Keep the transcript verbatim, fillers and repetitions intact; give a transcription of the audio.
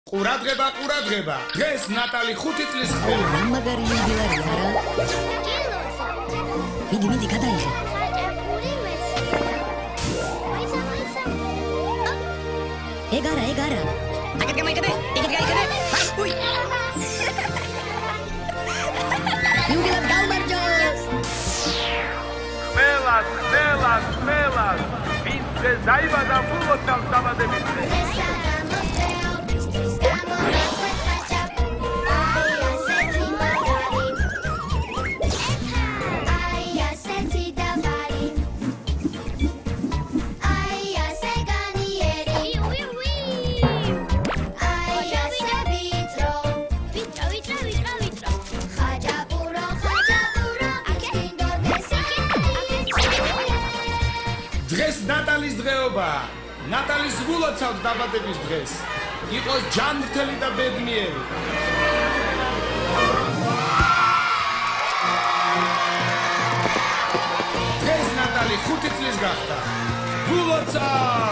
ყურადღება, ყურადღება. დღეს ნატალი ხუთი წლის ხდება. მაგარი იუბილეა რა. მიდი, მიდი, გადაიხე. ეგარა, ეგარა. აკეთ გამოიკიდე, იგივე გაიქედე. უი. იუბილეა გაუმარჯოს. მელას, მელას, მელას. ვინ დღეს დაიბადა ფულოცავს დაბადების დღე. დღეს ნატალის დღეობა. ნატალის ვულოცავთ დაბადების დღეს. იყოს ჯანმრთელი და ბედნიერი. დღეს ნატალი ხუთი წლის გახდა. ვულოცავთ!